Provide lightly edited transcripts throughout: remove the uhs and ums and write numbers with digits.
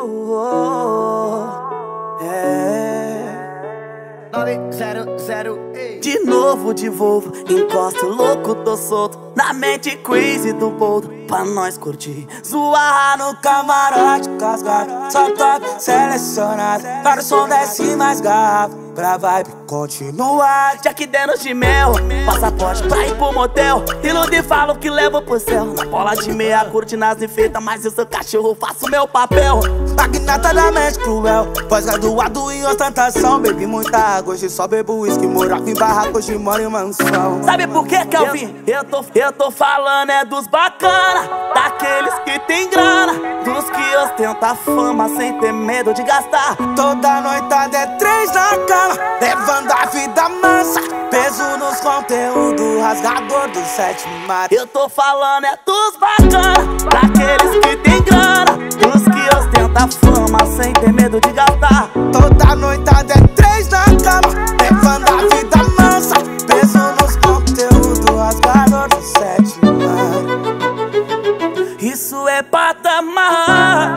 De novo de Volvo, encosto louco, tô solto na mente crazy do boldo, pra nós curtir. Zoar no camarote, casgado, só top selecionado. Para o som desce mais garrafa, pra vibe continuar. Jack Daniels de mel, passaporte pra ir pro motel. Ilude falo que levo pro céu. Na bola de meia, curte nas enfeitas, mas eu sou cachorro, faço meu papel. Magnata da mente cruel, pós-graduado em ostentação. Bebi muita água, hoje só bebo uísque. Morava em barraco, hoje moro em mansão. Sabe por que eu vim? Eu tô falando é dos bacana, daqueles que tem grana, dos que ostenta fama sem ter medo de gastar. Toda noitada é 3 na cama, levando a vida mansa, peso nos conteúdos, rasgador do 7 mar. Eu tô falando é dos bacana, daqueles que tem grana, dos que ostenta fama sem ter medo de gastar. Toda noitada é 3 na cama, levando a vida mansa, peso nos conteúdos, rasgador do 7 mar. Isso é patamar.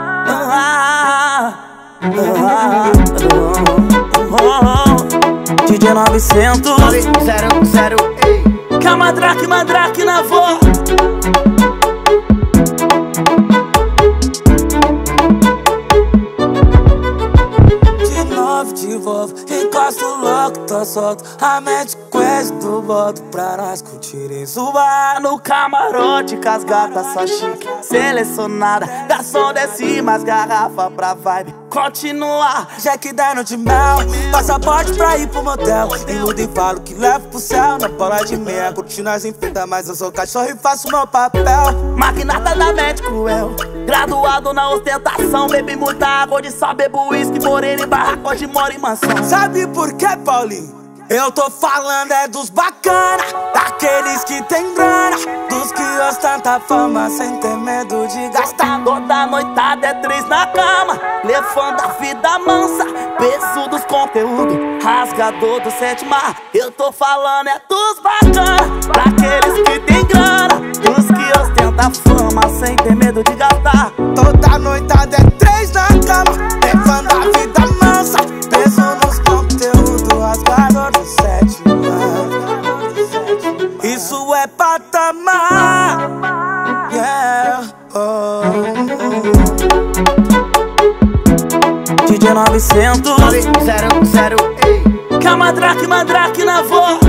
DJ 900 Que a Mandrake na voz. De Volvo, encosto louco, tô solto, a mente quase do boto, pra nós curtirem. Zoar no camarote, com as gatas só chique, selecionada. Garçom desce mais garrafa pra vibe continuar. Jack Daniels de mel, passaporte pra ir pro motel. Iludo e falo que levo pro céu. Na bola de meia, curtindo as enfeitas, mas eu sou cachorro e faço meu papel. Magnata da mente cruel, graduado na ostentação. Bebi muita água, hoje só bebo uísque. Moreno em barraco, hoje moro em mansão. Sabe por que, Paulinho? Eu tô falando é dos bacana, daqueles que tem grana, dos que ostentam fama sem ter medo de gastar. Toda noitada é 3 na cama, levando a vida mansa, peso dos conteúdos, rasgador do 7 mar. Eu tô falando é dos bacana, daqueles que tem grana, dos que ostentam fama sem ter medo de gastar. Toda noitada é 3 na cama, levando a vida mansa, peso nos conteúdos, rasgador do 7 mar. Isso é patamar, yeah. DJ 900 Que a Mandrake na voz.